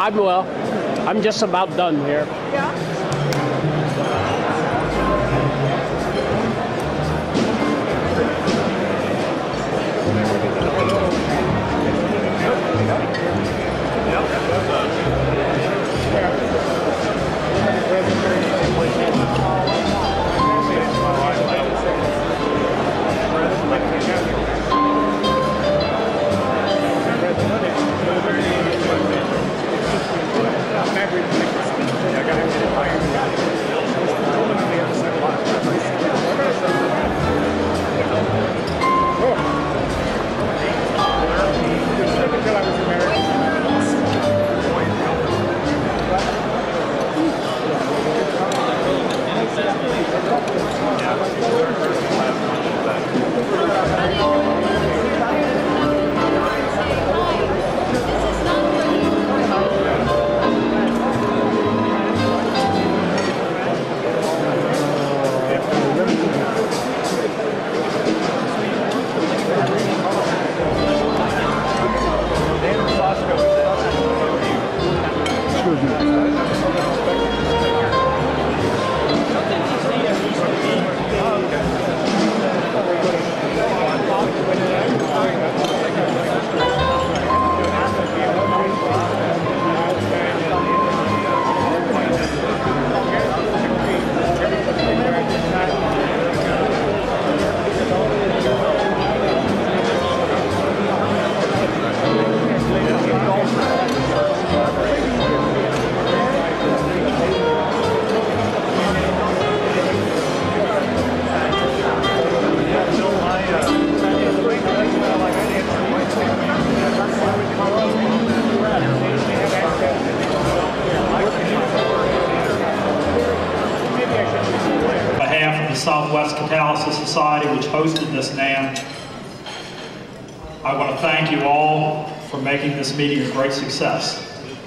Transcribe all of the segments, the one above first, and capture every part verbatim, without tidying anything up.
I'm well. I'm just about done here. Yeah. Southwest Catalysis Society, which hosted this NAMM. I want to thank you all for making this meeting a great success.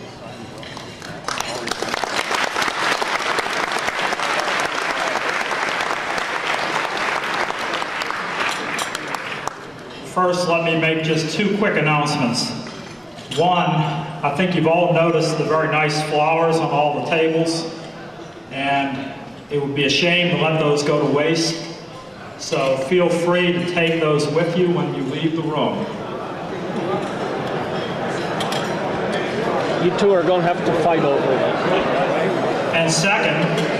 First, let me make just two quick announcements. One, I think you've all noticed the very nice flowers on all the tables, and it would be a shame to let those go to waste. So feel free to take those with you when you leave the room. You two are going to have to fight over it. And second,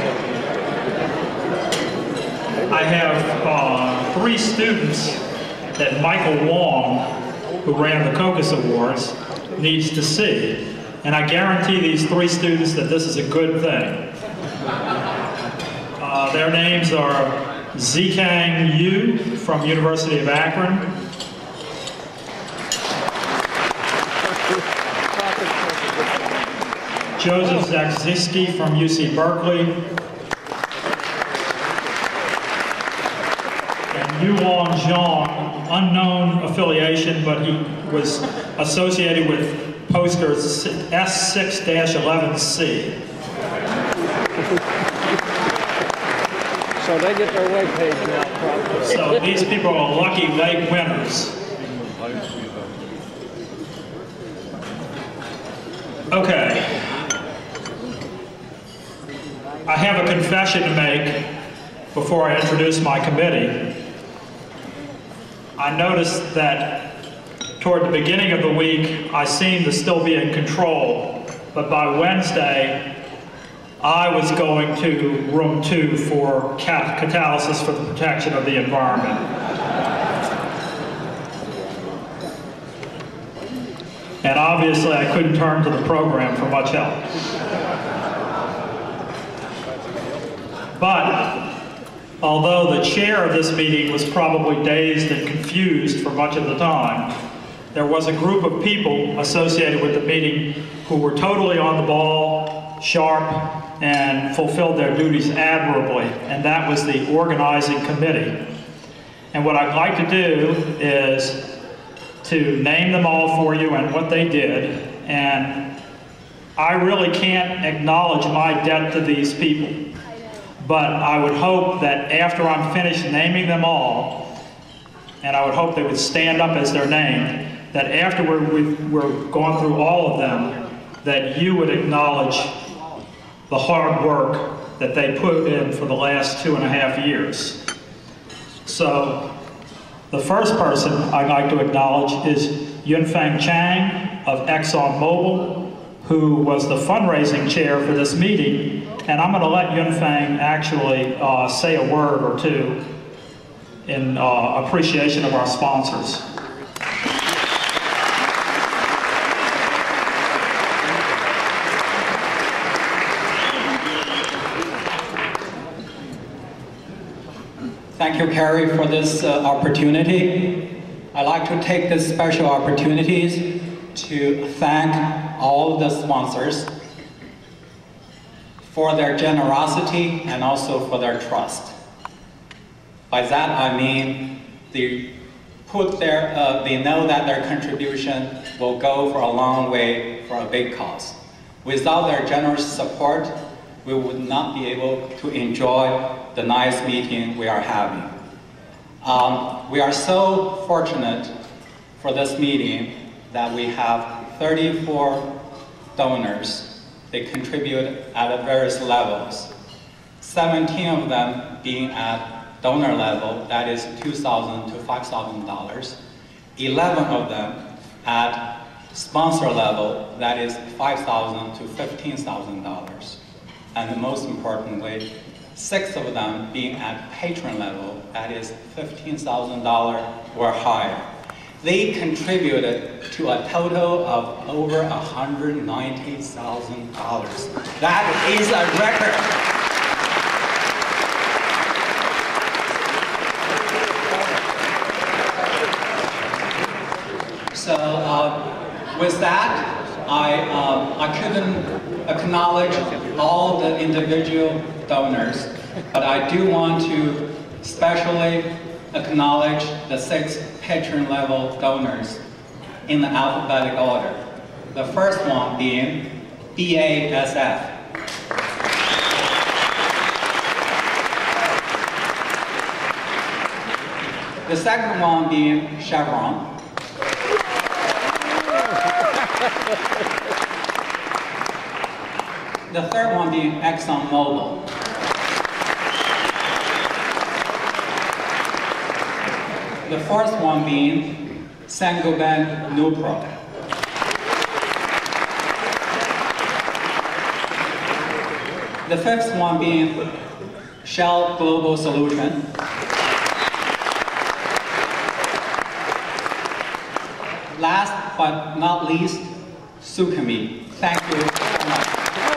I have uh, three students that Michael Wong, who ran the COCUS Awards, needs to see. And I guarantee these three students that this is a good thing. Uh, their names are Zikang Yu from University of Akron, Joseph Zakziski from U C Berkeley, and Yuan Zhang, unknown affiliation, but he was associated with poster S six dash eleven C. So they get their way paid now, probably. So these people are lucky late winners. Okay. I have a confession to make before I introduce my committee. I noticed that toward the beginning of the week, I seemed to still be in control, but by Wednesday, I was going to room two for cat catalysis for the protection of the environment. And obviously I couldn't turn to the program for much help. But although the chair of this meeting was probably dazed and confused for much of the time, there was a group of people associated with the meeting who were totally on the ball, sharp, and fulfilled their duties admirably, and that was the organizing committee. And what I'd like to do is to name them all for you and what they did, and I really can't acknowledge my debt to these people, but I would hope that after I'm finished naming them all, and I would hope they would stand up as they're named, that after we're, we've, we're gone through all of them, that you would acknowledge the hard work that they put in for the last two and a half years. So the first person I'd like to acknowledge is Yunfeng Chang of ExxonMobil, who was the fundraising chair for this meeting. And I'm going to let Yunfeng actually uh, say a word or two in uh, appreciation of our sponsors. Thank you, Carrie, for this uh, opportunity. I'd like to take this special opportunity to thank all the sponsors for their generosity and also for their trust. By that I mean they put their, uh, they know that their contribution will go for a long way for a big cause. Without their generous support, we would not be able to enjoy the nice meeting we are having. Um, we are so fortunate for this meeting that we have thirty-four donors. They contribute at various levels. seventeen of them being at donor level, that is two thousand dollars to five thousand dollars. eleven of them at sponsor level, that is five thousand dollars to fifteen thousand dollars. And most importantly, six of them being at patron level, that is fifteen thousand dollars or higher. They contributed to a total of over one hundred ninety thousand dollars. That is a record. So uh, with that, I, uh, I couldn't acknowledge all the individual donors, but I do want to especially acknowledge the six patron level donors in the alphabetical order. The first one being B A S F. The second one being Chevron. The third one being ExxonMobil. The fourth one being Saint-Gobain Nupro. The fifth one being Shell Global Solution. Last but not least, Sukami. Thank you so much.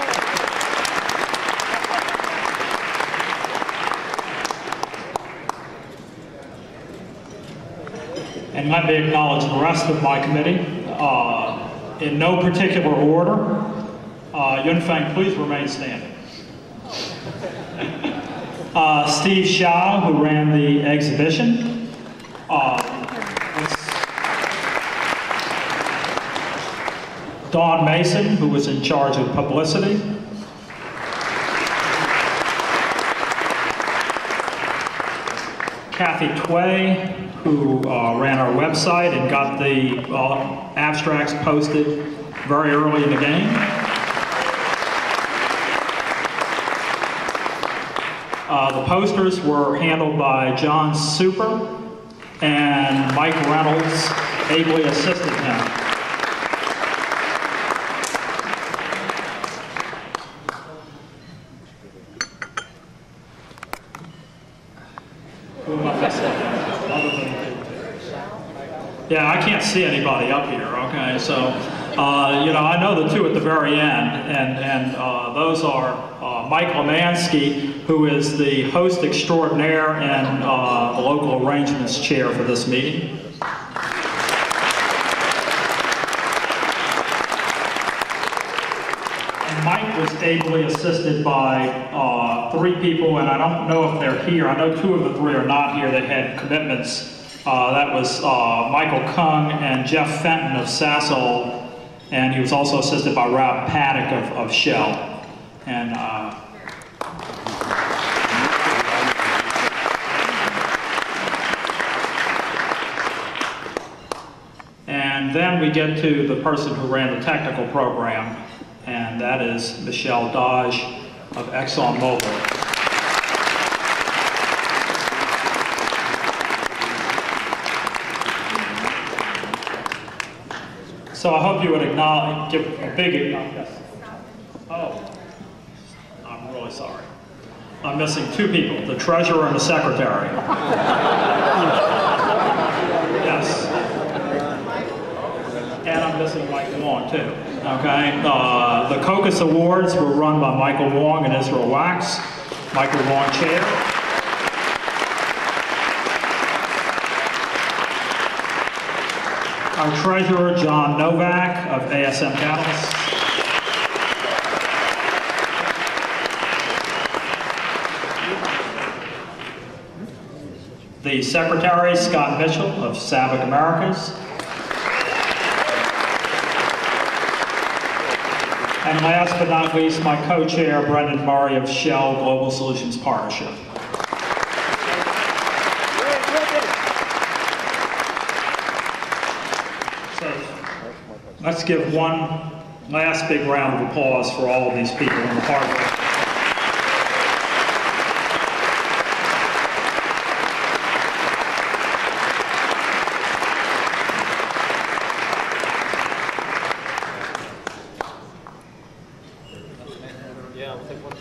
And let me acknowledge the rest of my committee. Uh, in no particular order, uh, Yunfeng, please remain standing. Uh, Steve Shaw, who ran the exhibition. Uh, Dawn Mason, who was in charge of publicity. Kathy Tway, who uh, ran our website and got the uh, abstracts posted very early in the game. Uh, the posters were handled by John Super, and Mike Reynolds ably assisted him. Yeah, I can't see anybody up here, okay? So, uh, you know, I know the two at the very end, and, and uh, those are uh, Mike Lemansky, who is the host extraordinaire and uh, the local arrangements chair for this meeting. And Mike was ably assisted by uh, three people, and I don't know if they're here. I know two of the three are not here. They had commitments. Uh, that was uh, Michael Kung and Jeff Fenton of Sasol, and he was also assisted by Rob Paddock of, of Shell. And uh, and then we get to the person who ran the technical program. and that is Michelle Dodge of ExxonMobil. So I hope you would acknowledge, give a big acknowledgement. Oh, I'm really sorry. I'm missing two people, the treasurer and the secretary. Yes. And I'm missing Mike Wong too, okay? Uh, the COCUS Awards were run by Michael Wong and Israel Wax. Michael Wong, chair. Our treasurer, John Novak of A S M Catalyst. The secretary, Scott Mitchell of SABIC Americas. And last but not least, my co-chair, Brendan Murray of Shell Global Solutions Partnership. Let's give one last big round of applause for all of these people in the hard work. Yeah, I'll take one.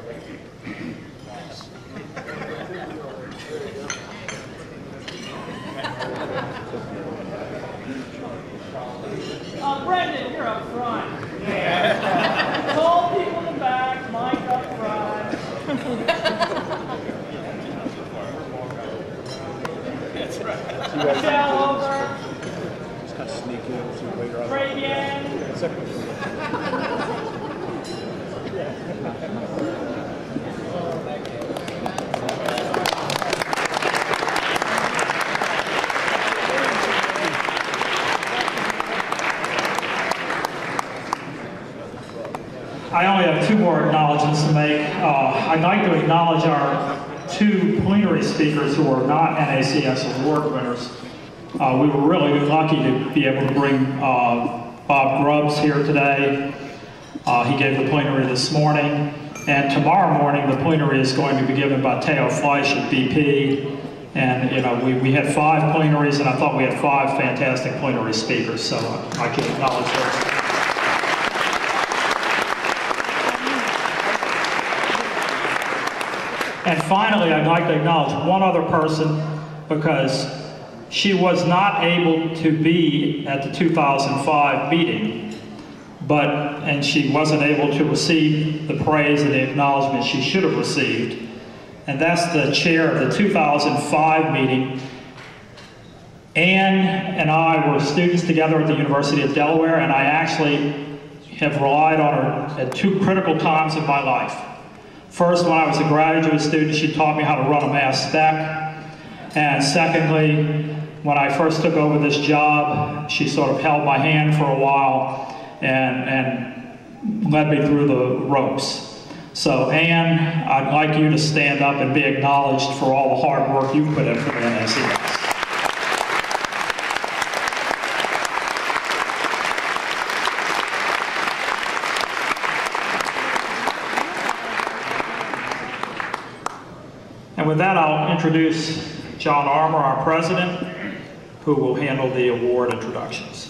Uh, Brendan, you're up front. Yeah. Tall people in the back, Mike up front. That's right. Michelle over. Just kind of sneak in, see you later on. Trey in. I only have two more acknowledgments to make. Uh, I'd like to acknowledge our two plenary speakers who are not N A C S award winners. Uh, we were really lucky to be able to bring uh, Bob Grubbs here today. Uh, he gave the plenary this morning. And tomorrow morning, the plenary is going to be given by Theo Fleisch at B P. And, you know, we, we had five plenaries, and I thought we had five fantastic plenary speakers, so I can acknowledge those. And finally, I'd like to acknowledge one other person, because she was not able to be at the two thousand five meeting, but, and she wasn't able to receive the praise and the acknowledgement she should have received. And that's the chair of the two thousand five meeting. Ann and I were students together at the University of Delaware, and I actually have relied on her at two critical times in my life. First, when I was a graduate student, she taught me how to run a mass spec. And secondly, when I first took over this job, she sort of held my hand for a while and, and led me through the ropes. So Ann, I'd like you to stand up and be acknowledged for all the hard work you've put in for the N A C S. And with that, I'll introduce John Armour, our president, who will handle the award introductions.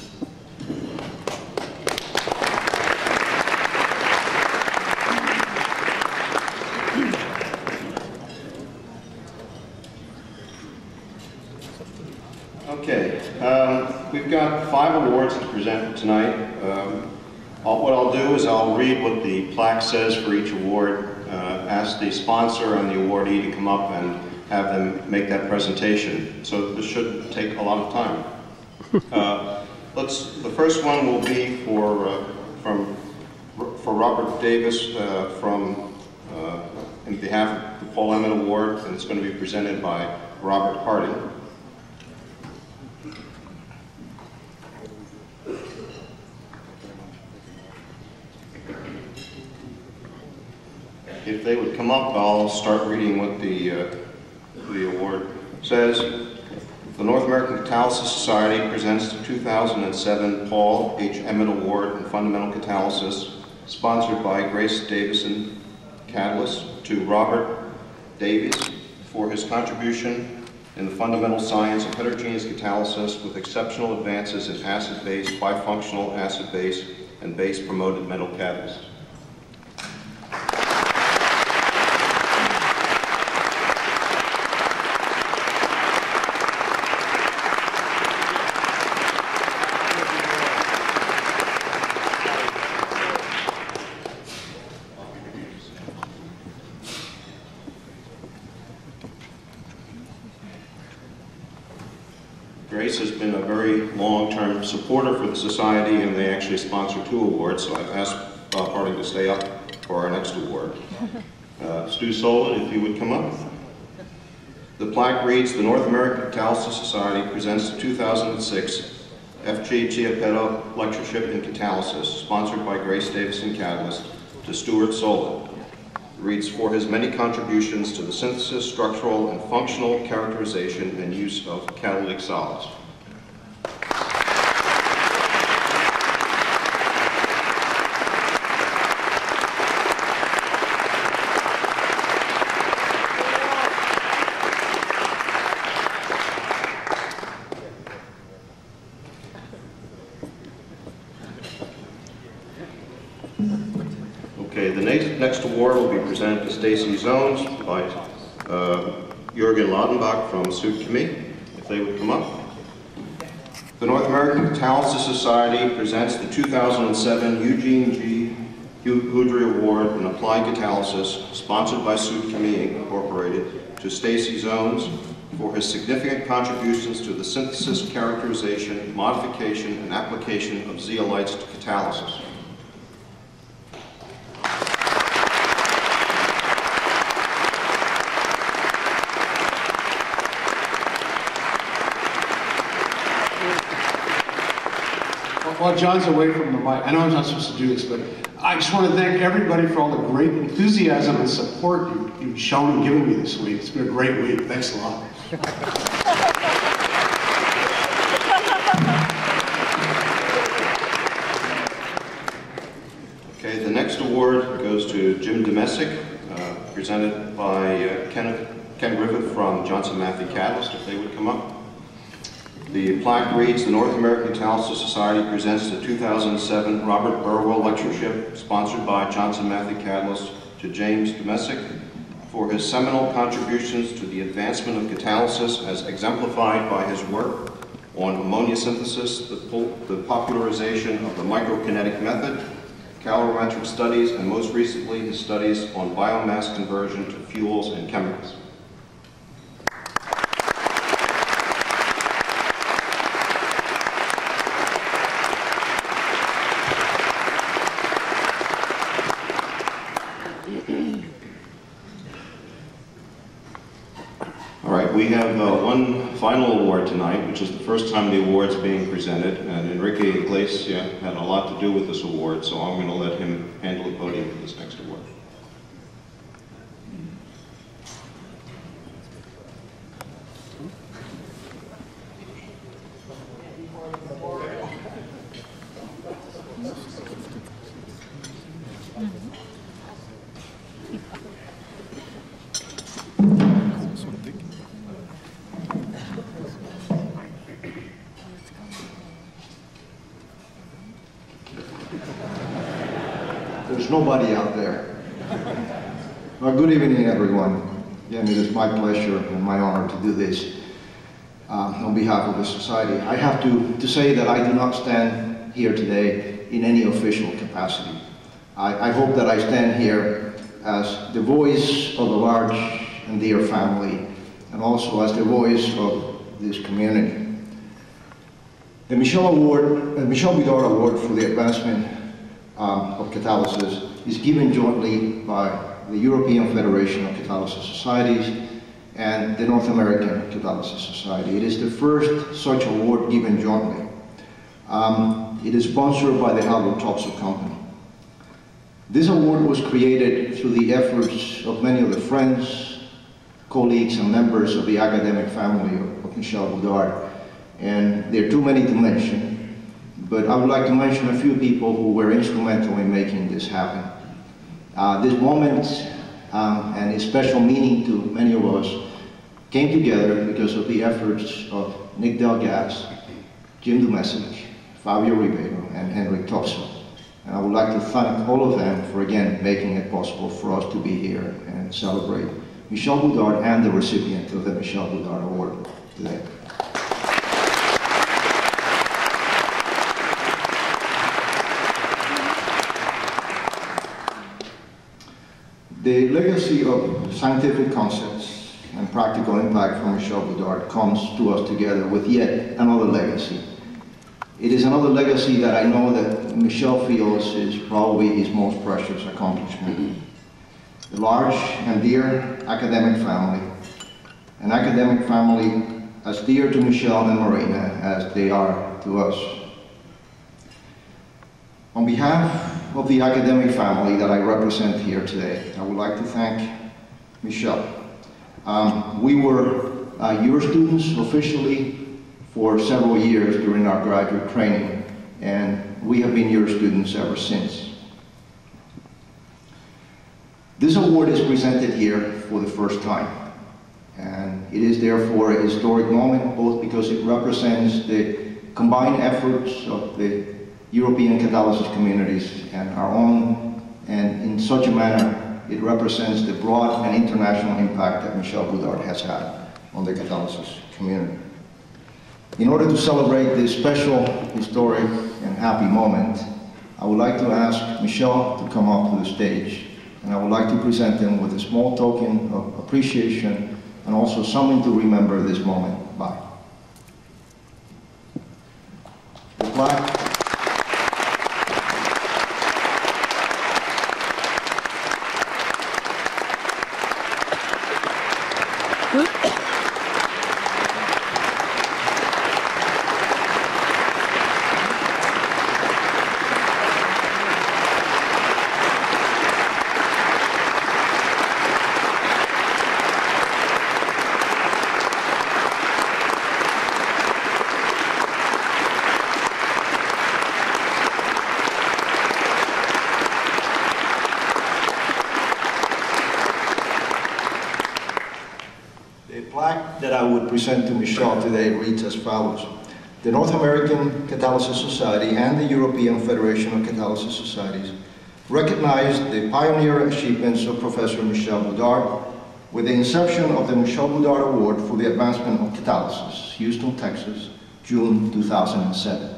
Okay, um, we've got five awards to present tonight. Um, all, what I'll do is I'll read what the plaque says for each award. Uh, ask the sponsor and the awardee to come up and have them make that presentation. So this shouldn't take a lot of time. Uh, let's. The first one will be for uh, from for Robert Davis uh, from uh, in behalf of the Paul Emmett Award, and it's going to be presented by Robert Harding. If they would come up, I'll start reading what the, uh, the award says. The North American Catalysis Society presents the two thousand seven Paul H. Emmett Award in Fundamental Catalysis, sponsored by Grace Davison Catalyst, to Robert Davies for his contribution in the fundamental science of heterogeneous catalysis with exceptional advances in acid-base, bifunctional acid-base, and base-promoted metal catalysts. Grace has been a very long-term supporter for the Society, and they actually sponsor two awards, so I've asked Bob Harding to stay up for our next award. Uh, Stu Solon, if you would come up. The plaque reads, the North American Catalysis Society presents the two thousand six F G Chiappetto Lectureship in Catalysis, sponsored by Grace Davison Catalyst, to Stuart Solon. Reads, for his many contributions to the synthesis, structural, and functional characterization and use of catalytic solids. Okay, the next, next award will be presented to Stacy Zones by uh, Jürgen Laudenbach from Sud Chemie, if they would come up. The North American Catalysis Society presents the two thousand seven Eugene G. Houdry Award in Applied Catalysis, sponsored by Sud Chemie Incorporated, to Stacy Zones for his significant contributions to the synthesis, characterization, modification, and application of zeolites to catalysis. While John's away from the mic, I know I'm not supposed to do this, but I just want to thank everybody for all the great enthusiasm and support you, you've shown and given me this week. It's been a great week. Thanks a lot. Okay, the next award goes to Jim Domesic, uh, presented by uh, Kenneth, Ken Griffith from Johnson Matthey Catalyst, if they would come up. The plaque reads, the North American Catalysis Society presents the two thousand seven Robert Burwell Lectureship, sponsored by Johnson Matthey Catalyst, to James Domesic for his seminal contributions to the advancement of catalysis as exemplified by his work on ammonia synthesis, the, the popularization of the microkinetic method, calorimetric studies, and most recently his studies on biomass conversion to fuels and chemicals. We have uh, one final award tonight, which is the first time the award's being presented, and Enrique Iglesias had a lot to do with this award, so I'm going to let him handle the podium for this next award. There's nobody out there. Well, good evening, everyone. Again, it is my pleasure and my honor to do this uh, on behalf of the Society. I have to, to say that I do not stand here today in any official capacity. I, I hope that I stand here as the voice of a large and dear family, and also as the voice of this community. The Michel Award, the Michel Vidor Award for the advancement Um, of catalysis is given jointly by the European Federation of Catalysis Societies and the North American Catalysis Society. It is the first such award given jointly. Um, it is sponsored by the Haldor Topsoe Company. This award was created through the efforts of many of the friends, colleagues, and members of the academic family of, of Michel Vidor, and there are too many to mention, but I would like to mention a few people who were instrumental in making this happen. Uh, this moment um, and its special meaning to many of us came together because of the efforts of Nick Delgas, Jim Domesic, Fabio Ribeiro, and Henrik Topsel. And I would like to thank all of them for, again, making it possible for us to be here and celebrate Michel Boudard and the recipient of the Michel Boudard Award today. The legacy of scientific concepts and practical impact from Michel Boudard comes to us together with yet another legacy. It is another legacy that I know that Michel feels is probably his most precious accomplishment. The large and dear academic family, an academic family as dear to Michel and Marina as they are to us. On behalf of the academic family that I represent here today, I would like to thank Michel. Um, we were uh, your students officially for several years during our graduate training, and we have been your students ever since. This award is presented here for the first time, and it is therefore a historic moment, both because it represents the combined efforts of the European Catalysis communities and our own, and in such a manner, it represents the broad and international impact that Michel Boudard has had on the Catalysis community. In order to celebrate this special, historic, and happy moment, I would like to ask Michel to come up to the stage, and I would like to present him with a small token of appreciation and also something to remember this moment by. The plaque. That I would present to Michel today reads as follows. The North American Catalysis Society and the European Federation of Catalysis Societies recognize the pioneer achievements of Professor Michel Boudard with the inception of the Michel Boudard Award for the Advancement of Catalysis, Houston, Texas, June two thousand seven.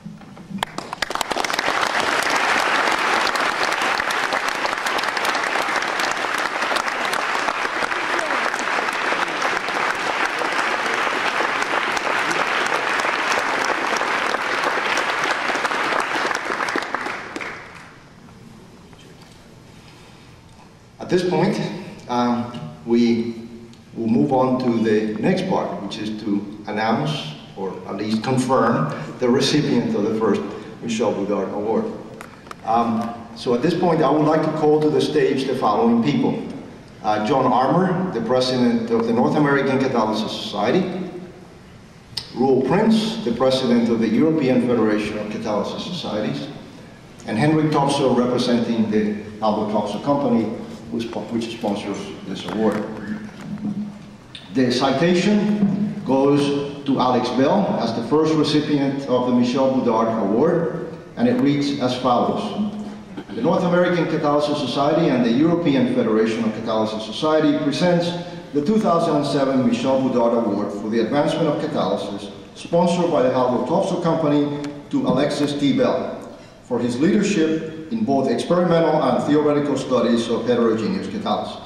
At this point, um, we will move on to the next part, which is to announce, or at least confirm, the recipient of the first Michel Boudard Award. Um, so at this point, I would like to call to the stage the following people. Uh, John Armour, the president of the North American Catalysis Society. Roel Prins, the president of the European Federation of Catalysis Societies. And Henrik Topsel, representing the Albert Topsel Company, which sponsors this award. The citation goes to Alex Bell as the first recipient of the Michel Boudard Award, and it reads as follows. The North American Catalysis Society and the European Federation of Catalysis Society presents the two thousand seven Michel Boudard Award for the Advancement of Catalysis, sponsored by the Albert Topsel Company, to Alexis T. Bell for his leadership in both experimental and theoretical studies of heterogeneous catalysis.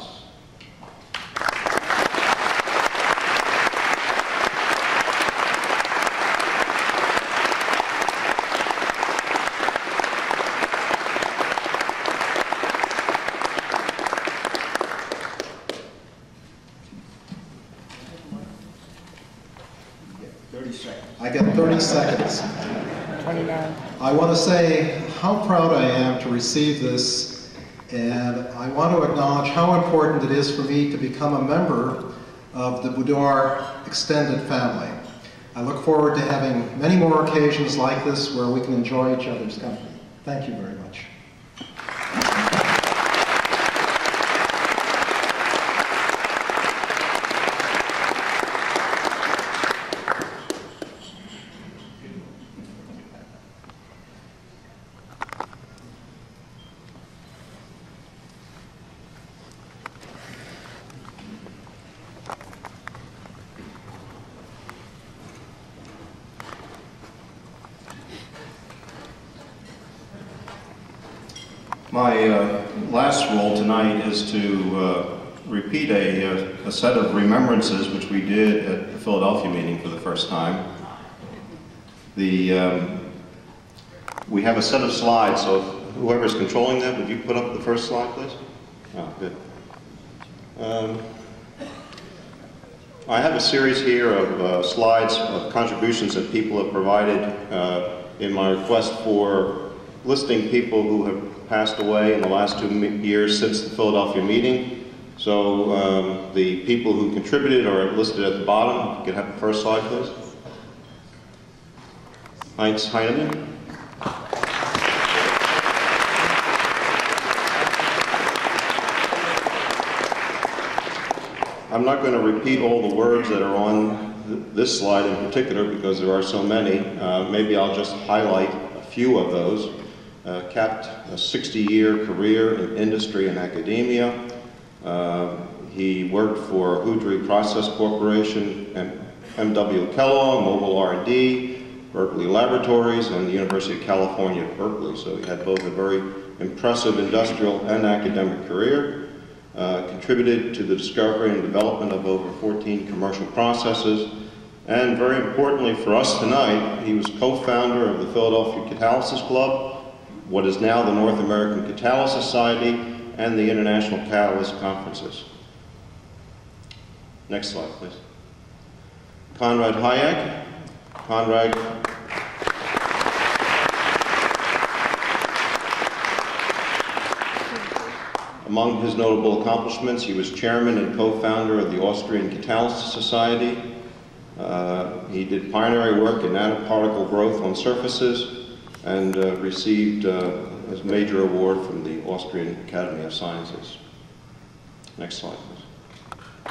I get thirty seconds. twenty-nine. I want to say how proud I am to receive this, and I want to acknowledge how important it is for me to become a member of the Boudard extended family. I look forward to having many more occasions like this where we can enjoy each other's company. Thank you very much. My uh, last role tonight is to uh, repeat a, a set of remembrances which we did at the Philadelphia meeting for the first time. The, um, we have a set of slides, so whoever's controlling them, would you put up the first slide, please? Oh, good. Um, I have a series here of uh, slides of contributions that people have provided uh, in my request for listing people who have passed away in the last two years since the Philadelphia meeting. So um, the people who contributed are listed at the bottom. If you could have the first slide, please. Heinz Heinemann. I'm not going to repeat all the words that are on th this slide in particular because there are so many. Uh, maybe I'll just highlight a few of those. Uh, capped a sixty-year career in industry and academia. Uh, he worked for Houdry Process Corporation, and M W Kellogg, Mobile R and D, Berkeley Laboratories, and the University of California at Berkeley. So he had both a very impressive industrial and academic career. Uh, contributed to the discovery and development of over fourteen commercial processes. And very importantly for us tonight, he was co-founder of the Philadelphia Catalysis Club, what is now the North American Catalyst Society, and the International Catalyst Conferences. Next slide, please. Conrad Hayek. Conrad Among his notable accomplishments, he was chairman and co-founder of the Austrian Catalysis Society. Uh, he did pioneering work in nanoparticle growth on surfaces, and uh, received uh, a major award from the Austrian Academy of Sciences. Next slide, please.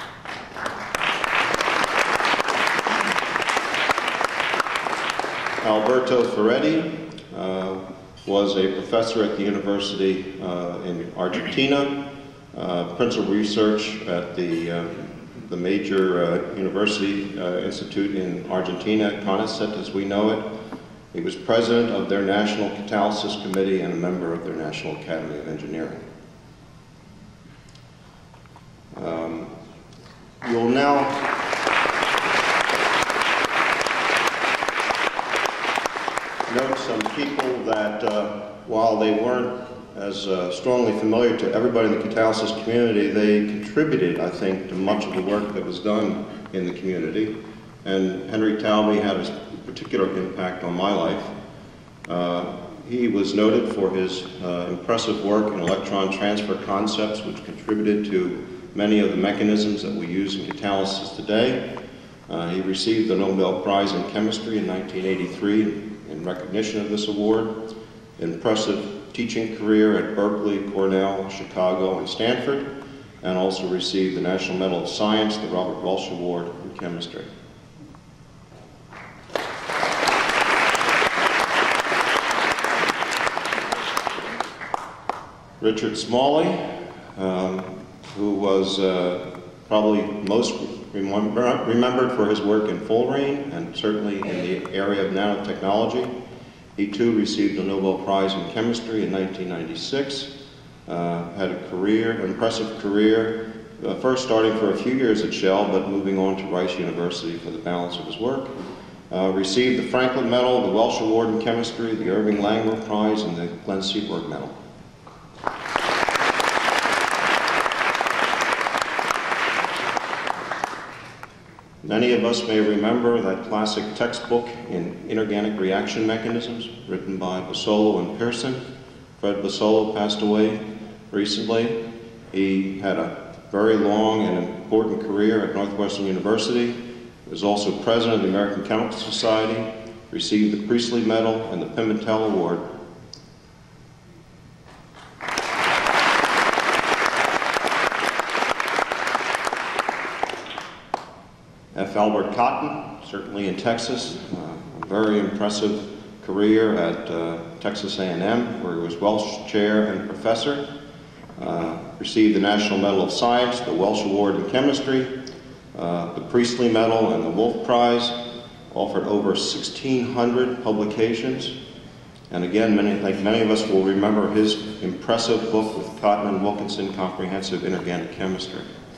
Alberto Ferretti uh, was a professor at the University uh, in Argentina, uh, principal research at the, uh, the major uh, university uh, institute in Argentina, CONICET as we know it. He was president of their National Catalysis Committee and a member of their National Academy of Engineering. Um, you'll now note some people that, uh, while they weren't as uh, strongly familiar to everybody in the catalysis community, they contributed, I think, to much of the work that was done in the community. And Henry Talby had a particular impact on my life. Uh, he was noted for his uh, impressive work in electron transfer concepts, which contributed to many of the mechanisms that we use in catalysis today. Uh, he received the Nobel Prize in Chemistry in nineteen eighty-three in recognition of this award. Impressive teaching career at Berkeley, Cornell, Chicago, and Stanford, and also received the National Medal of Science, the Robert Welsh Award in Chemistry. Richard Smalley, um, who was uh, probably most remember, remembered for his work in fullerene and certainly in the area of nanotechnology. He too received the Nobel Prize in Chemistry in nineteen ninety-six, uh, had a career, an impressive career, uh, first starting for a few years at Shell, but moving on to Rice University for the balance of his work. Uh, received the Franklin Medal, the Welsh Award in Chemistry, the Irving Langmuir Prize, and the Glenn Seaborg Medal. Many of us may remember that classic textbook in inorganic reaction mechanisms written by Basolo and Pearson. Fred Basolo passed away recently. He had a very long and important career at Northwestern University is also president of the American Chemical Society, received the Priestley Medal and the Pimentel Award. F. Albert Cotton, certainly in Texas, uh, a very impressive career at uh, Texas A and M, where he was Welsh Chair and Professor. Uh, received the National Medal of Science, the Welsh Award in Chemistry, uh, the Priestley Medal and the Wolf Prize, authored over sixteen hundred publications. And again, many, like many of us will remember his impressive book with Cotton and Wilkinson, Comprehensive Inorganic Chemistry.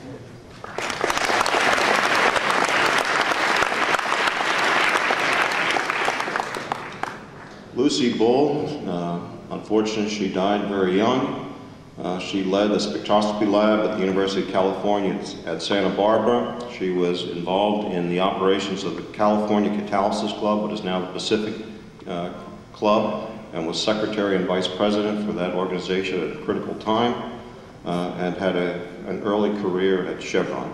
Lucy Bull, uh, unfortunately she died very young. Uh, she led the spectroscopy lab at the University of California at Santa Barbara. She was involved in the operations of the California Catalysis Club, what is now the Pacific uh, Club, and was secretary and vice president for that organization at a critical time, uh, and had a, an early career at Chevron.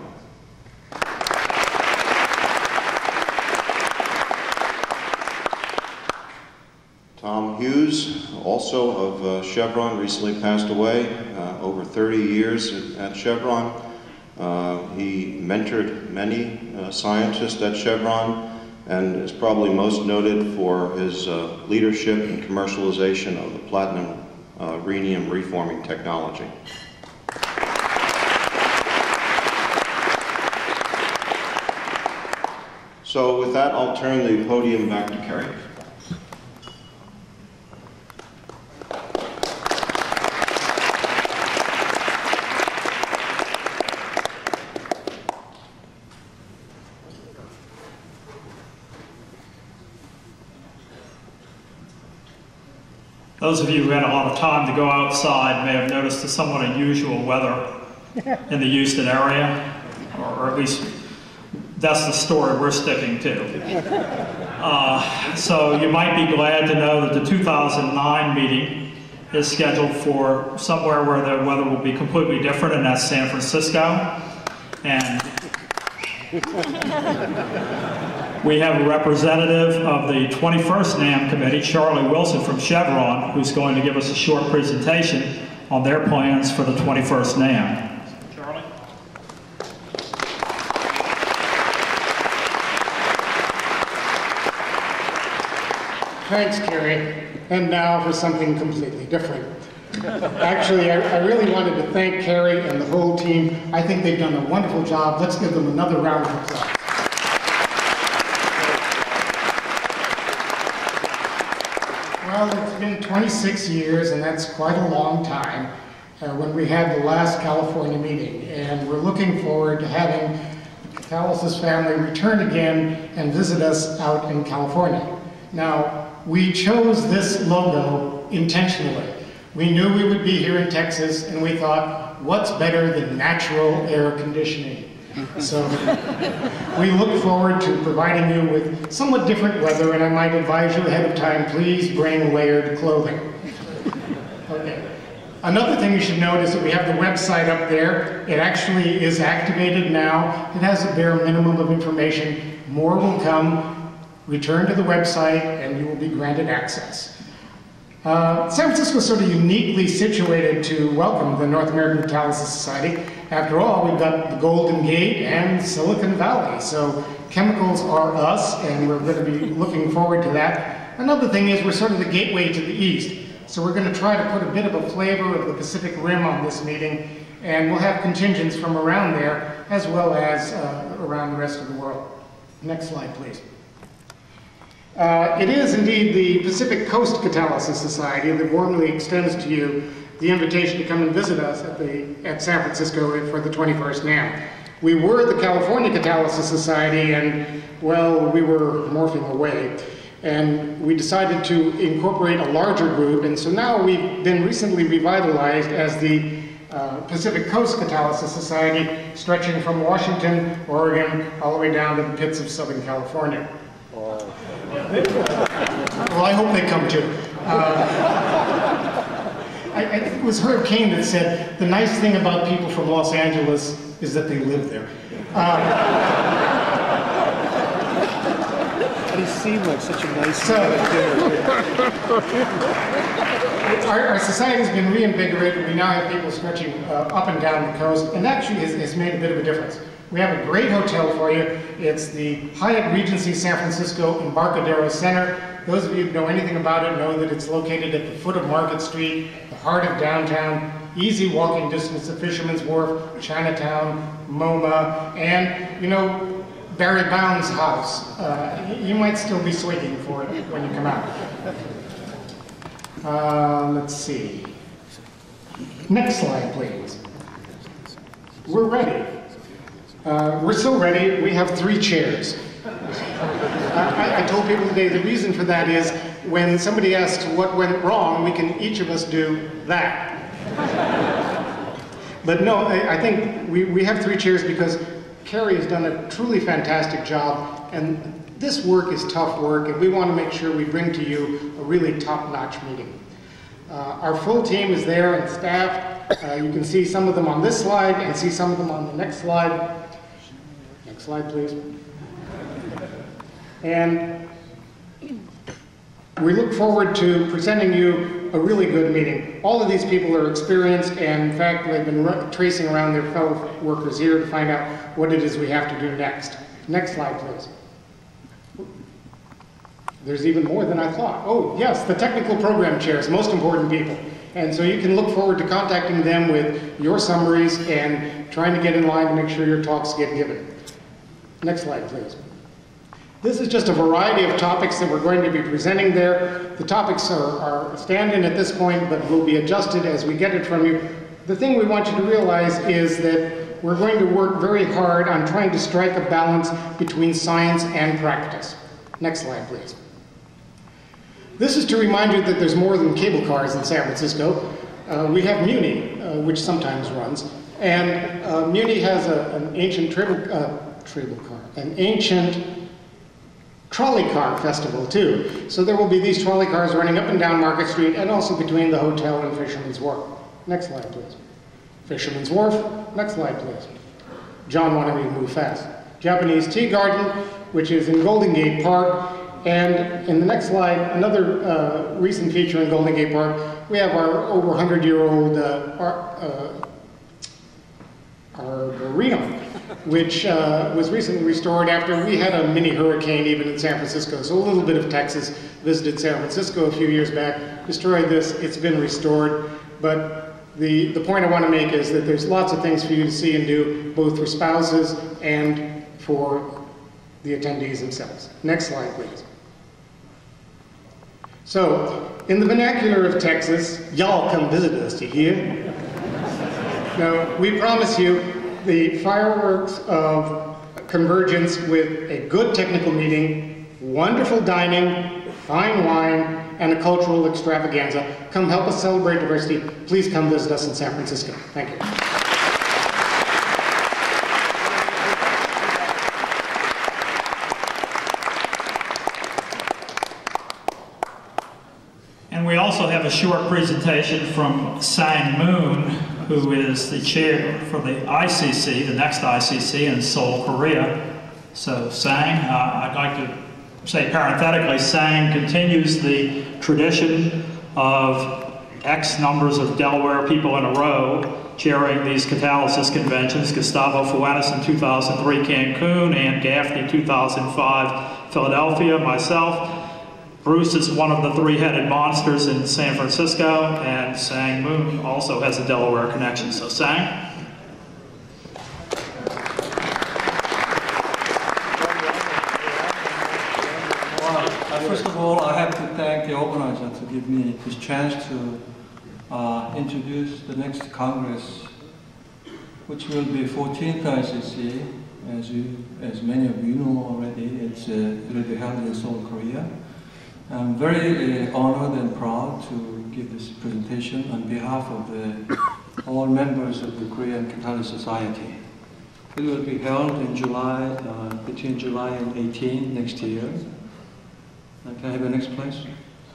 Tom Hughes, also of uh, Chevron, recently passed away, uh, over thirty years at Chevron. Uh, he mentored many uh, scientists at Chevron and is probably most noted for his uh, leadership in commercialization of the platinum uh, rhenium reforming technology. So with that, I'll turn the podium back to Kerry. Those of you who had a lot of time to go outside may have noticed the somewhat unusual weather in the Houston area, or at least that's the story we're sticking to. Uh, so you might be glad to know that the two thousand nine meeting is scheduled for somewhere where the weather will be completely different, and that's San Francisco. And we have a representative of the twenty-first NAM committee, Charlie Wilson from Chevron, who's going to give us a short presentation on their plans for the twenty-first NAM. Charlie? Thanks, Kerry. And now for something completely different. Actually, I, I really wanted to thank Kerry and the whole team. I think they've done a wonderful job. Let's give them another round of applause. Well, it's been twenty-six years, and that's quite a long time, uh, when we had the last California meeting. And we're looking forward to having the Catalysis family return again and visit us out in California. Now, we chose this logo intentionally. We knew we would be here in Texas, and we thought, what's better than natural air conditioning? So we look forward to providing you with somewhat different weather, and I might advise you ahead of time, please bring layered clothing. Okay. Another thing you should note is that we have the website up there. It actually is activated now. It has a bare minimum of information. More will come. Return to the website, and you will be granted access. Uh, San Francisco is sort of uniquely situated to welcome the North American Catalysis Society. After all, we've got the Golden Gate and Silicon Valley, so chemicals are us, and we're going to be looking forward to that. Another thing is we're sort of the gateway to the east, so we're going to try to put a bit of a flavor of the Pacific Rim on this meeting, and we'll have contingents from around there, as well as uh, around the rest of the world. Next slide, please. Uh, it is indeed the Pacific Coast Catalysis Society that warmly extends to you the invitation to come and visit us at, the, at San Francisco for the twenty-first NAM. We were the California Catalysis Society, and, well, we were morphing away. And we decided to incorporate a larger group, and so now we've been recently revitalized as the uh, Pacific Coast Catalysis Society, stretching from Washington, Oregon, all the way down to the pits of Southern California. Well, I hope they come too. Uh, I, I think it was Herb Cain that said, the nice thing about people from Los Angeles is that they live there. Uh, And he seemed like such a nice So- man at dinner. Our, our society's been reinvigorated. We now have people stretching uh, up and down the coast, and actually has, has made a bit of a difference. We have a great hotel for you. It's the Hyatt Regency San Francisco Embarcadero Center. Those of you who know anything about it know that it's located at the foot of Market Street, the heart of downtown, easy walking distance to Fisherman's Wharf, Chinatown, MoMA, and, you know, Barry Bound's house. Uh, you might still be swigging for it when you come out. Uh, let's see. Next slide, please. We're ready. Uh, we're so ready, we have three chairs. I, I told people today the reason for that is when somebody asks what went wrong, we can each of us do that. But no, I, I think we, we have three chairs because Carrie has done a truly fantastic job, and this work is tough work, and we want to make sure we bring to you a really top-notch meeting. Uh, our full team is there and staffed. Uh, you can see some of them on this slide and see some of them on the next slide. Next slide, please. And we look forward to presenting you a really good meeting. All of these people are experienced, and in fact, they've been tracing around their fellow workers here to find out what it is we have to do next. Next slide, please. There's even more than I thought. Oh, yes, the technical program chairs, most important people. And so you can look forward to contacting them with your summaries and trying to get in line to make sure your talks get given. Next slide, please. This is just a variety of topics that we're going to be presenting there. The topics are, are stand-in at this point, but will be adjusted as we get it from you. The thing we want you to realize is that we're going to work very hard on trying to strike a balance between science and practice. Next slide, please. This is to remind you that there's more than cable cars in San Francisco. Uh, we have Muni, uh, which sometimes runs, and uh, Muni has a, an ancient tribal, uh, tribal car, an ancient trolley car festival too. So there will be these trolley cars running up and down Market Street and also between the hotel and Fisherman's Wharf. Next slide, please. Fisherman's Wharf. Next slide, please. John wanted me to move fast. Japanese Tea Garden, which is in Golden Gate Park. And in the next slide, another uh, recent feature in Golden Gate Park, we have our over one hundred year old uh, uh, Arboretum, which uh, was recently restored after we had a mini hurricane even in San Francisco. So a little bit of Texas visited San Francisco a few years back, destroyed this, it's been restored. But the, the point I want to make is that there's lots of things for you to see and do, both for spouses and for the attendees themselves. Next slide, please. So, in the vernacular of Texas, y'all come visit us, you hear? Now, we promise you the fireworks of convergence with a good technical meeting, wonderful dining, fine wine, and a cultural extravaganza. Come help us celebrate diversity. Please come visit us in San Francisco. Thank you. And we also have a short presentation from Sang Moon, who is the chair for the I C C, the next I C C in Seoul, Korea. So Sang, uh, I'd like to say parenthetically, Sang continues the tradition of X numbers of Delaware people in a row chairing these catalysis conventions. Gustavo Fuentes in two thousand three, Cancun, Ann Gaffney two thousand five, Philadelphia, myself. Bruce is one of the three-headed monsters in San Francisco, and Sang Moon also has a Delaware connection. So Sang. Well, first of all, I have to thank the organizer to give me this chance to uh, introduce the next Congress, which will be fourteenth I C C. As, you, as many of you know already, it's, uh, it will be held in Seoul, Korea. I'm very uh, honored and proud to give this presentation on behalf of the, all members of the Korean Catalyst Society. It will be held in July, uh, between July and eighteen next year. Uh, can I have the next place?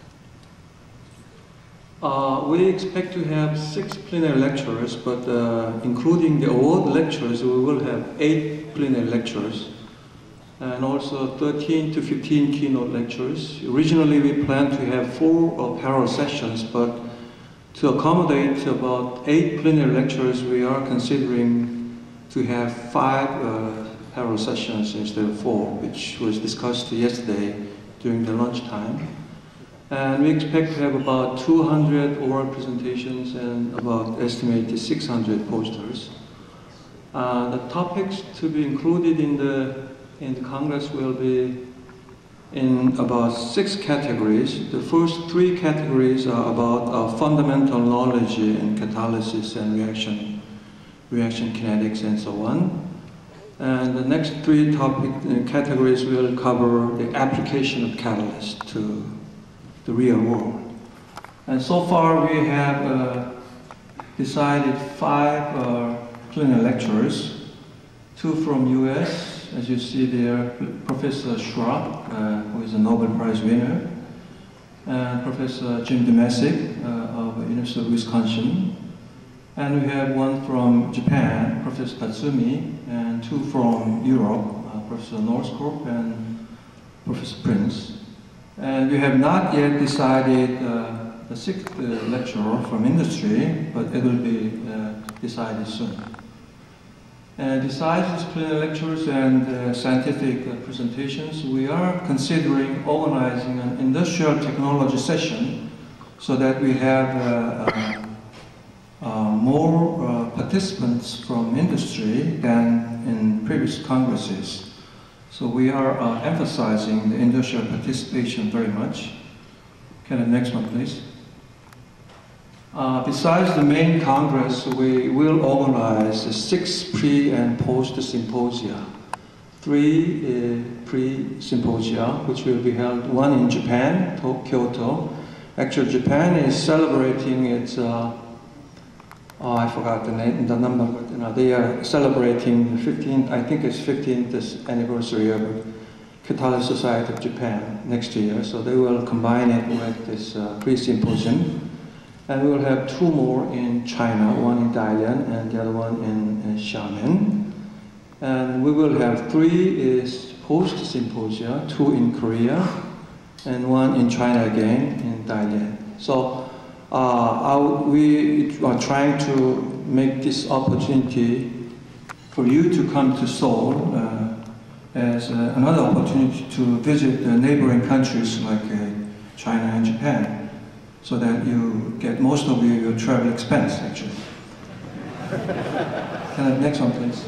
Uh, we expect to have six plenary lectures, but uh, including the award lectures, we will have eight plenary lectures. and also thirteen to fifteen keynote lectures. Originally, we planned to have four uh, parallel sessions, but to accommodate about eight plenary lectures, we are considering to have five uh, parallel sessions instead of four, which was discussed yesterday during the lunchtime. And we expect to have about two hundred oral presentations and about estimated six hundred posters. Uh, the topics to be included in the, in the Congress will be in about six categories. The first three categories are about uh, fundamental knowledge in catalysis and reaction, reaction kinetics and so on. And the next three topic uh, categories will cover the application of catalyst to the real world. And so far we have uh, decided five uh, plenary lecturers, two from U S, as you see there, Professor Schwab, uh, who is a Nobel Prize winner, and Professor Jim Domesik uh, of the University of Wisconsin. And we have one from Japan, Professor Tatsumi, and two from Europe, uh, Professor Norskorp and Professor Prince. And we have not yet decided uh, the sixth uh, lecturer from industry, but it will be uh, decided soon. And besides these plenary lectures and uh, scientific uh, presentations, we are considering organizing an industrial technology session so that we have uh, uh, uh, more uh, participants from industry than in previous congresses. So we are uh, emphasizing the industrial participation very much. Can I have the next one, please? Uh, besides the main Congress, we will organize six pre- and post-symposia. Three uh, pre-symposia, which will be held, one in Japan, Kyoto. Actually, Japan is celebrating its, uh, oh, I forgot the name, the number, but you know, they are celebrating the fifteenth, I think it's fifteenth anniversary of Catalyst Society of Japan next year. So they will combine it with this uh, pre-symposium. And we will have two more in China, one in Dalian and the other one in, in Xiamen. And we will have three is post-symposia, two in Korea, and one in China again, in Dalian. So uh, our, we are trying to make this opportunity for you to come to Seoul uh, as uh, another opportunity to visit the neighboring countries like uh, China and Japan, so that you get most of your, your travel expense, actually. Can I have the next one, please?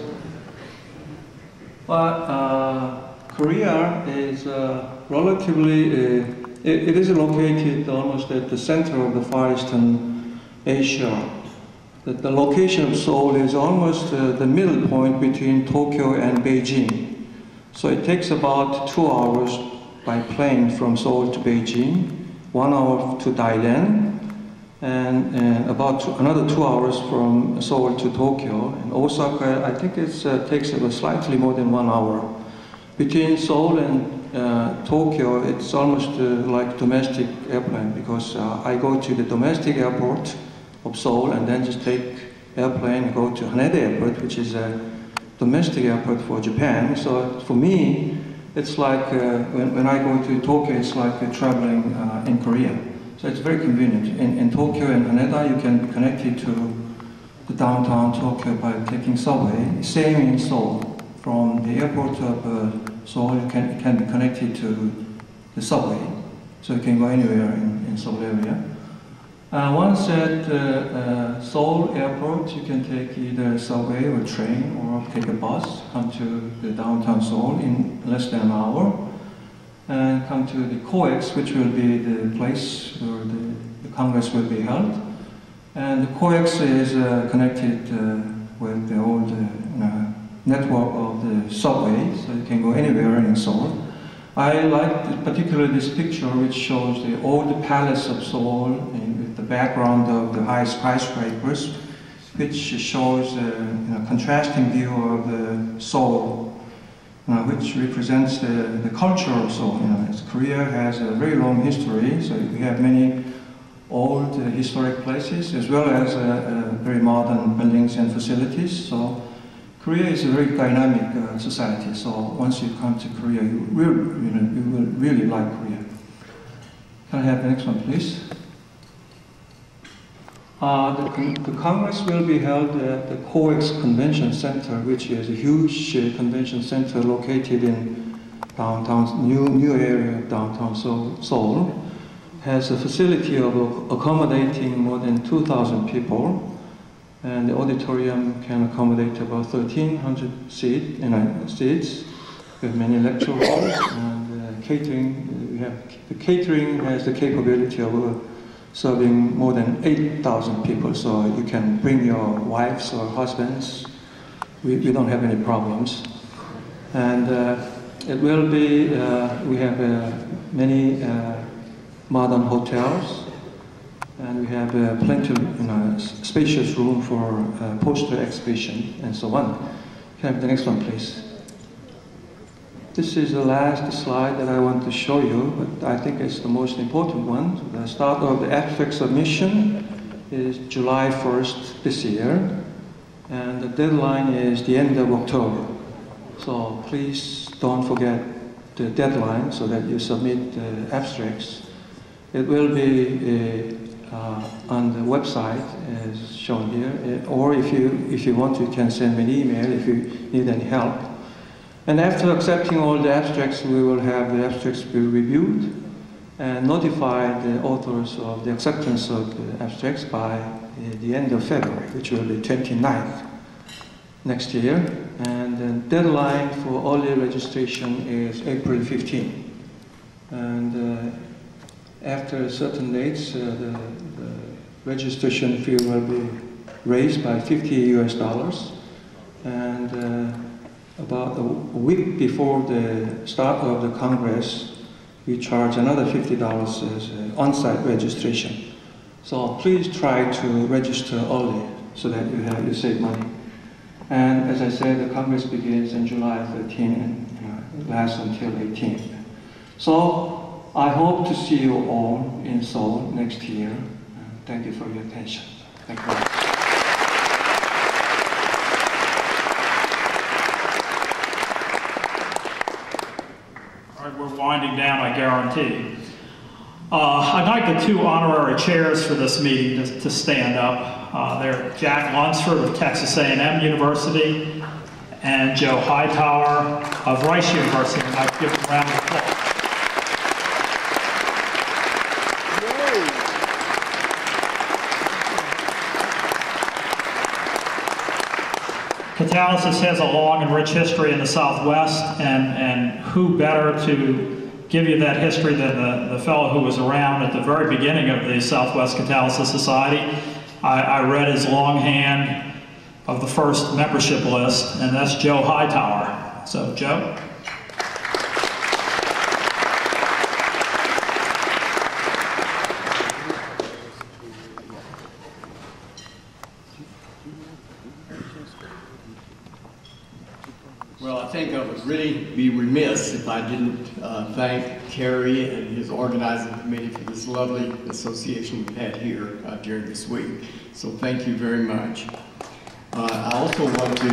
But uh, Korea is uh, relatively, uh, it, it is located almost at the center of the Far Eastern Asia. The, the location of Seoul is almost uh, the middle point between Tokyo and Beijing. So it takes about two hours by plane from Seoul to Beijing, one hour to Dalian, and, and about two, another two hours from Seoul to Tokyo. And Osaka, I think it uh, takes uh, slightly more than one hour. Between Seoul and uh, Tokyo, it's almost uh, like domestic airplane, because uh, I go to the domestic airport of Seoul and then just take airplane and go to Haneda Airport, which is a domestic airport for Japan. So for me, it's like uh, when, when I go to Tokyo, it's like uh, traveling uh, in Korea. So it's very convenient. In, in Tokyo and Haneda, you can be connected to the downtown Tokyo by taking subway. Same in Seoul. From the airport of uh, Seoul, you can, you can be connected to the subway. So you can go anywhere in, in Seoul area. Uh, once at uh, uh, Seoul airport, you can take either subway or train or take a bus, come to the downtown Seoul in less than an hour, and come to the COEX, which will be the place where the, the Congress will be held. And the COEX is uh, connected uh, with the old uh, network of the subway, so you can go anywhere in Seoul. I like particularly this picture, which shows the old palace of Seoul in, with the background of the high skyscrapers, which shows a you know, contrasting view of the Seoul, you know, which represents the, the culture of Seoul. You know, Korea has a very long history, so we have many old uh, historic places as well as uh, uh, very modern buildings and facilities. So Korea is a very dynamic uh, society, so once you come to Korea, you will, you know, you will really like Korea. Can I have the next one, please? Uh, the, con the Congress will be held at the COEX Convention Center, which is a huge uh, convention center located in downtown, new, new area of downtown Seoul. Seoul. Has a facility of accommodating more than two thousand people, and the auditorium can accommodate about thirteen hundred seat, you know, seats, with many lecture halls, and uh, catering, we have, the catering has the capability of uh, serving more than eight thousand people, so you can bring your wives or husbands. We, we don't have any problems. And uh, it will be, uh, we have uh, many uh, modern hotels, and we have uh, plenty of you know, spacious room for uh, poster exhibition and so on. Can I have the next one, please? This is the last slide that I want to show you, but I think it's the most important one. The start of the abstract submission is July first this year, and the deadline is the end of October. So please don't forget the deadline so that you submit the abstracts. It will be uh, uh, on the website as shown here, or if you, if you want, you can send me an email if you need any help. And after accepting all the abstracts, we will have the abstracts be reviewed and notify the authors of the acceptance of the abstracts by uh, the end of February, which will be twenty-ninth next year. And the deadline for early registration is April fifteenth. And uh, after certain dates, uh, the, the registration fee will be raised by fifty U S dollars. And uh, about a week before the start of the Congress, we charge another fifty dollars as uh, on-site registration. So please try to register early so that you have you save money. And as I said, the Congress begins on July thirteenth and uh, lasts until eighteenth. So I hope to see you all in Seoul next year. Uh, thank you for your attention. Thank you very much. We're winding down, I guarantee. Uh, I'd like the two honorary chairs for this meeting to, to stand up. Uh, they're Jack Lunsford of Texas A and M University and Joe Hightower of Rice University. And I'd give them a round of applause. Catalysis has a long and rich history in the Southwest, and, and who better to give you that history than the, the fellow who was around at the very beginning of the Southwest Catalysis Society. I, I read his longhand of the first membership list, and that's Joe Hightower. So, Joe? Well, I think I would really be remiss if I didn't uh, thank Kerry and his organizing committee for this lovely association we've had here uh, during this week. So thank you very much. Uh, I also want to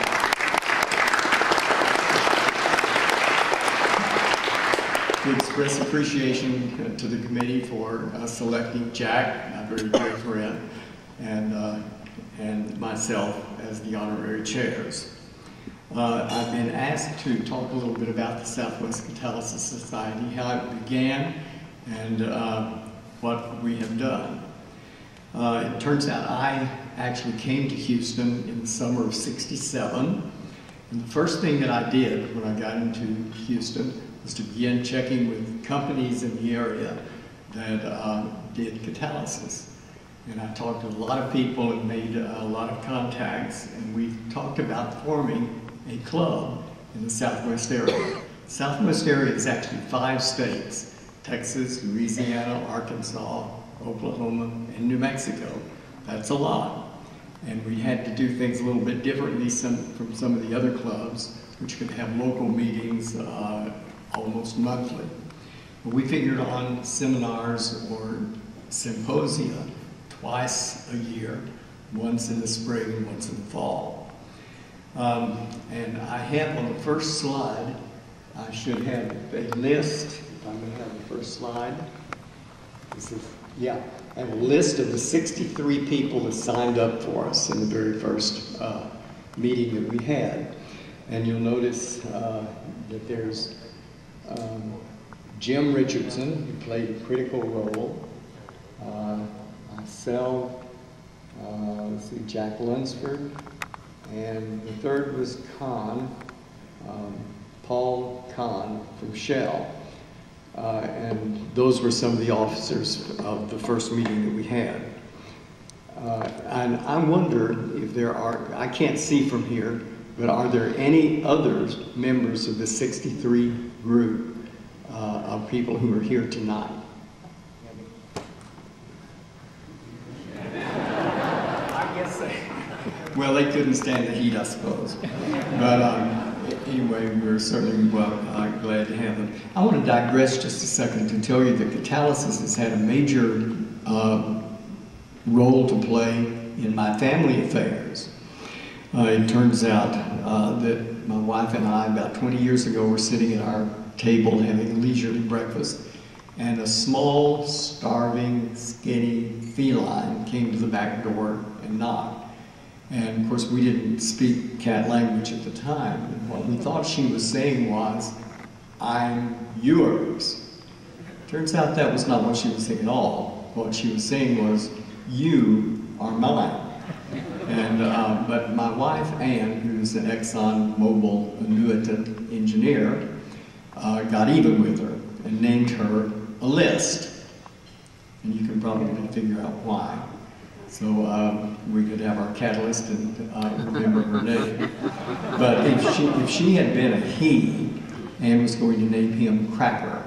to express appreciation to the committee for uh, selecting Jack, my very dear friend, and, uh, and myself as the honorary chairs. Uh, I've been asked to talk a little bit about the Southwest Catalysis Society, how it began, and uh, what we have done. Uh, it turns out I actually came to Houston in the summer of sixty-seven, and the first thing that I did when I got into Houston was to begin checking with companies in the area that uh, did catalysis. And I talked to a lot of people and made a lot of contacts, and we talked about forming a club in the Southwest area. The Southwest area is actually five states: Texas, Louisiana, Arkansas, Oklahoma, and New Mexico. That's a lot. And we had to do things a little bit differently some, from some of the other clubs, which could have local meetings uh, almost monthly. But we figured on seminars or symposia twice a year, once in the spring and once in the fall. Um, and I have on the first slide, I should have a list, if I may have the first slide. This is, yeah, I have a list of the sixty-three people that signed up for us in the very first uh, meeting that we had. And you'll notice uh, that there's um, Jim Richardson, who played a critical role, uh, myself, uh, let's see, Jack Lunsford, and the third was Kahn, um, Paul Kahn from Shell. Uh, and those were some of the officers of the first meeting that we had. Uh, and I wonder if there are, I can't see from here, but are there any other members of the sixty-three group uh, of people who are here tonight? I guess they, well, they couldn't stand the heat, I suppose. But um, anyway, we're certainly well, uh, glad to have them. I want to digress just a second to tell you that Catalysis has had a major uh, role to play in my family affairs. Uh, it turns out uh, that my wife and I, about twenty years ago, were sitting at our table having a leisurely breakfast, and a small, starving, skinny feline came to the back door and knocked. And of course, we didn't speak cat language at the time. And what we thought she was saying was, "I'm yours." Turns out that was not what she was saying at all. What she was saying was, "You are mine." And, uh, but my wife, Ann, who's an Exxon Mobil annuitant engineer, uh, got even with her and named her Alist. And you can probably figure out why. So um, we could have our catalyst and uh, remember her name. But if she, if she had been a he, Ann was going to name him Cracker.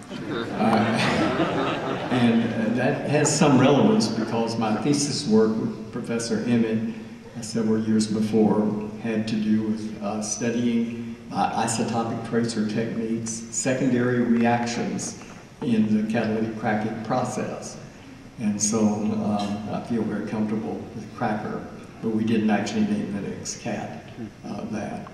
Uh, and uh, that has some relevance because my thesis work with Professor Emmett uh, several years before had to do with uh, studying uh, isotopic tracer techniques, secondary reactions in the catalytic cracking process. And so um, I feel very comfortable with Cracker, but we didn't actually name the next cat uh, that.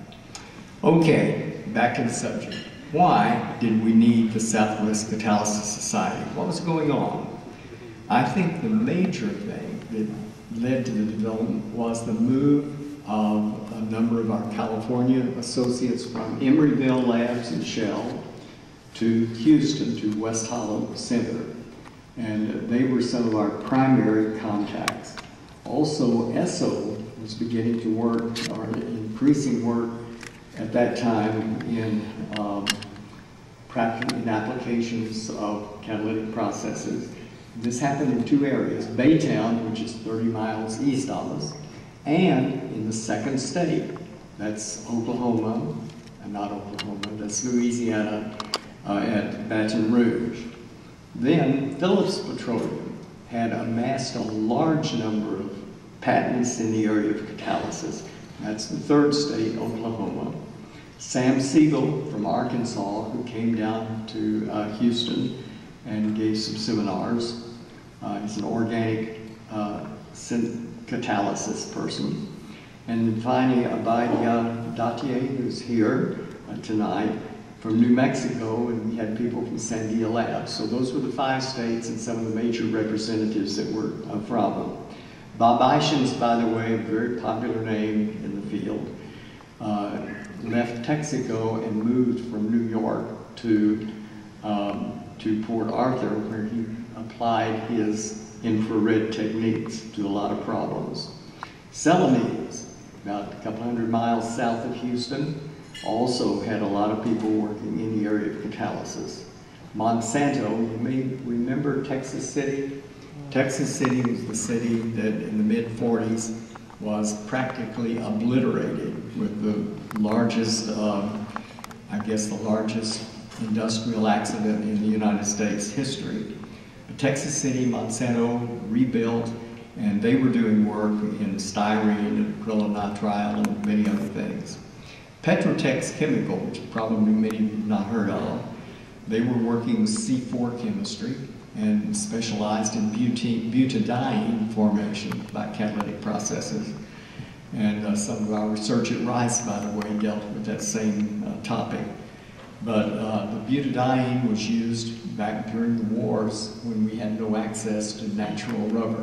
Okay, back to the subject. Why did we need the Southwest Catalysis Society? What was going on? I think the major thing that led to the development was the move of a number of our California associates from Emeryville Labs and Shell to Houston, to West Hollow Center. And they were some of our primary contacts. Also, E S O was beginning to work, or increasing work at that time in um, practical in applications of catalytic processes. This happened in two areas, Baytown, which is thirty miles east of us, and in the second state, that's Oklahoma, and not Oklahoma, that's Louisiana uh, at Baton Rouge. Then Phillips Petroleum had amassed a large number of patents in the area of catalysis. That's the third state, Oklahoma. Sam Siegel from Arkansas, who came down to uh, Houston and gave some seminars. Uh, he's an organic uh, catalysis person. And then finally, Abadia Datier, who's here uh, tonight, from New Mexico, and we had people from Sandia Labs. So those were the five states and some of the major representatives that were uh, from them. Bob Ishins, by the way, a very popular name in the field, uh, left Texaco and moved from New York to, um, to Port Arthur, where he applied his infrared techniques to a lot of problems. Celanese, about a couple hundred miles south of Houston, also had a lot of people working in the area of catalysis. Monsanto, you may remember Texas City? Texas City was the city that in the mid forties was practically obliterated with the largest, um, I guess the largest industrial accident in the United States history. But Texas City, Monsanto rebuilt, and they were doing work in styrene and acrylonitrile and many other things. Petrotex Chemical, which probably many of you have not heard of, they were working with C four chemistry and specialized in butane, butadiene formation by catalytic processes. And uh, uh, some of our research at Rice, by the way, dealt with that same uh, topic. But uh, the butadiene was used back during the wars when we had no access to natural rubber.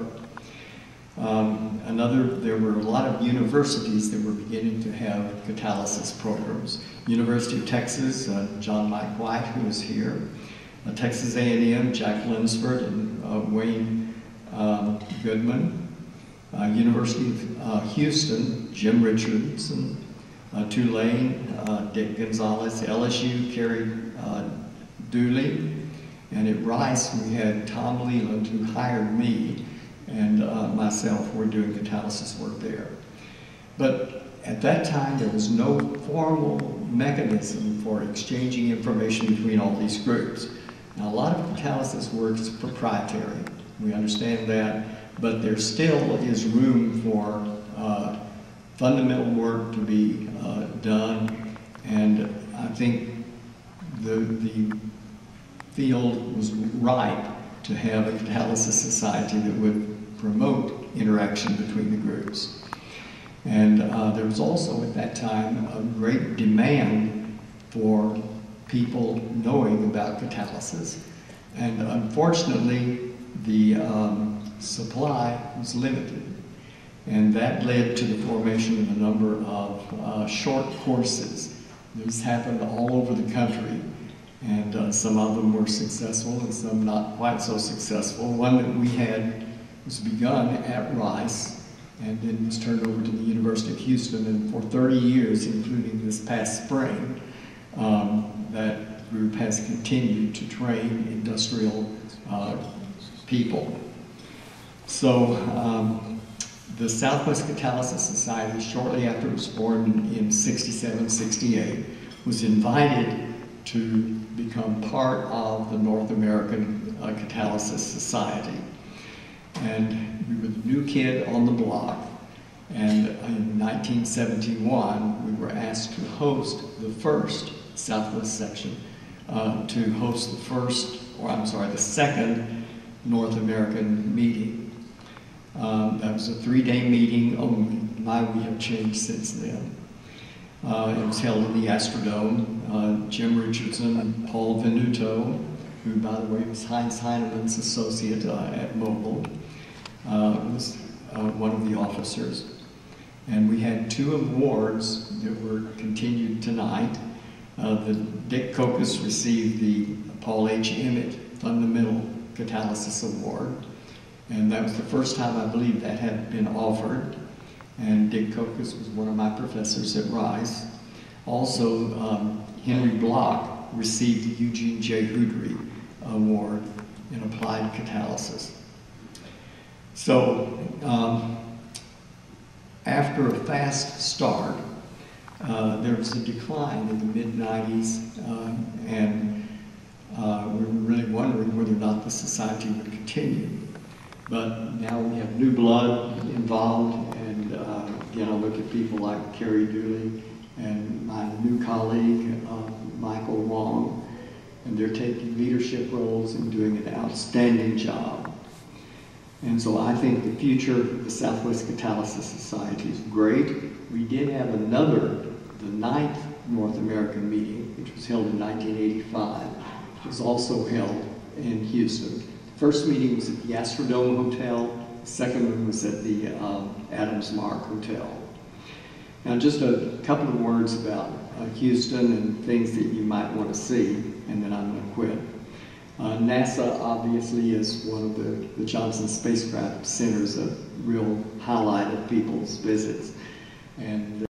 Um, another, there were a lot of universities that were beginning to have catalysis programs. University of Texas, uh, John Mike White, who is here. Uh, Texas A and M, Jack Linsford and uh, Wayne um, Goodman. Uh, University of uh, Houston, Jim Richardson. Uh, Tulane, uh, Dick Gonzalez. L S U, Kerry uh, Dooley. And at Rice, we had Tom Leland, who hired me, and uh, myself were doing catalysis work there. But at that time, there was no formal mechanism for exchanging information between all these groups. Now, a lot of catalysis work is proprietary. We understand that, but there still is room for uh, fundamental work to be uh, done, and I think the, the field was ripe to have a catalysis society that would promote interaction between the groups. And uh, there was also at that time a great demand for people knowing about catalysis. And unfortunately, the um, supply was limited. And that led to the formation of a number of uh, short courses. These happened all over the country. And uh, some of them were successful and some not quite so successful. One that we had was begun at Rice and then was turned over to the University of Houston. And for thirty years, including this past spring, um, that group has continued to train industrial uh, people. So um, the Southwest Catalysis Society, shortly after it was formed in sixty-seven, sixty-eight, was invited to become part of the North American uh, Catalysis Society. And we were the new kid on the block. And in nineteen seventy-one, we were asked to host the first Southwest section, uh, to host the first, or I'm sorry, the second North American meeting. Um, that was a three-day meeting only. My, we have changed since then. Uh, it was held in the Astrodome. Uh, Jim Richardson, Paul Venuto, who, by the way, was Heinz Heinemann's associate uh, at Mobil, uh, was uh, one of the officers. And we had two awards that were continued tonight. Uh, the Dick Kokos received the Paul H. Emmett Fundamental Catalysis Award. And that was the first time, I believe, that had been offered. And Dick Kokos was one of my professors at Rice. Also, um, Henry Block received the Eugene J. Houdry Award in Applied Catalysis. So, um, after a fast start, uh, there was a decline in the mid nineties, uh, and uh, we were really wondering whether or not the society would continue. But now we have new blood involved, and uh, again, I look at people like Kerry Dooley and my new colleague, uh, Michael Wong, and they're taking leadership roles and doing an outstanding job. And so I think the future of the Southwest Catalysis Society is great. We did have another, the ninth North American meeting, which was held in nineteen eighty-five. It was also held in Houston. First meeting was at the Astrodome Hotel. The second one was at the um, Adams Mark Hotel. Now, just a couple of words about uh, Houston and things that you might want to see, and then I'm going to quit. Uh, NASA obviously is one of the, the Johnson spacecraft centers, a real highlight of people's visits. And